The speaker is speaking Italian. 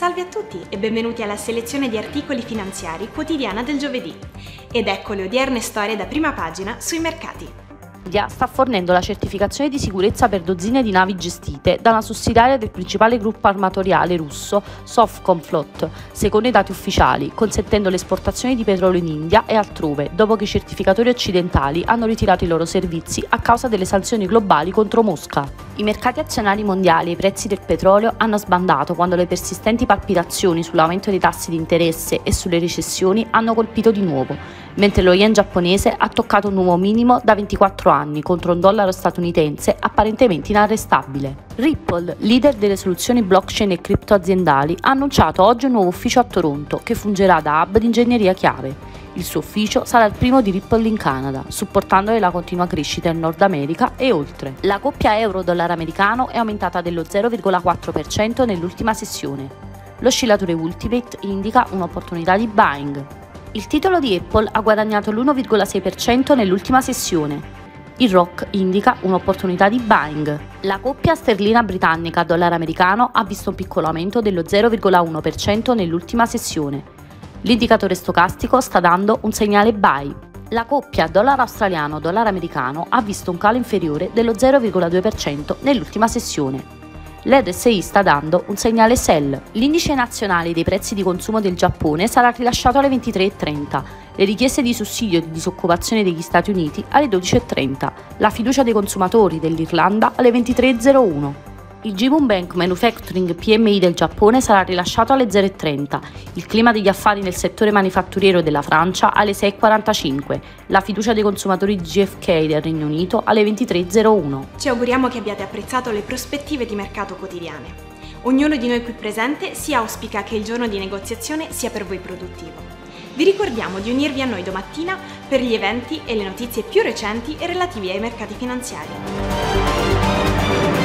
Salve a tutti e benvenuti alla selezione di articoli finanziari quotidiana del giovedì. Ed ecco le odierne storie da prima pagina sui mercati. L'India sta fornendo la certificazione di sicurezza per dozzine di navi gestite da una sussidiaria del principale gruppo armatoriale russo Sovcomflot, secondo i dati ufficiali, consentendo l'esportazione di petrolio in India e altrove, dopo che i certificatori occidentali hanno ritirato i loro servizi a causa delle sanzioni globali contro Mosca. I mercati azionari mondiali e i prezzi del petrolio hanno sbandato quando le persistenti palpitazioni sull'aumento dei tassi di interesse e sulle recessioni hanno colpito di nuovo, mentre lo yen giapponese ha toccato un nuovo minimo da 24 anni contro un dollaro statunitense apparentemente inarrestabile. Ripple, leader delle soluzioni blockchain e cripto aziendali, ha annunciato oggi un nuovo ufficio a Toronto che fungerà da hub di ingegneria chiave. Il suo ufficio sarà il primo di Ripple in Canada, supportandone la continua crescita in Nord America e oltre. La coppia euro-dollaro americano è aumentata dello 0,4% nell'ultima sessione. L'oscillatore Ultimate indica un'opportunità di buying. Il titolo di Apple ha guadagnato l'1,6% nell'ultima sessione. Il ROC indica un'opportunità di buying. La coppia sterlina britannica-dollaro americano ha visto un piccolo aumento dello 0,1% nell'ultima sessione. L'indicatore stocastico sta dando un segnale buy. La coppia dollaro australiano-dollaro americano ha visto un calo inferiore dello 0,2% nell'ultima sessione. L'RSI sta dando un segnale sell. L'indice nazionale dei prezzi di consumo del Giappone sarà rilasciato alle 23:30, le richieste di sussidio di disoccupazione degli Stati Uniti alle 12:30, la fiducia dei consumatori dell'Irlanda alle 23:01. Il Jibun Bank Manufacturing PMI del Giappone sarà rilasciato alle 0:30, il clima degli affari nel settore manifatturiero della Francia alle 6:45, la fiducia dei consumatori GfK del Regno Unito alle 23:01. Ci auguriamo che abbiate apprezzato le prospettive di mercato quotidiane. Ognuno di noi qui presente si auspica che il giorno di negoziazione sia per voi produttivo. Vi ricordiamo di unirvi a noi domattina per gli eventi e le notizie più recenti e relativi ai mercati finanziari.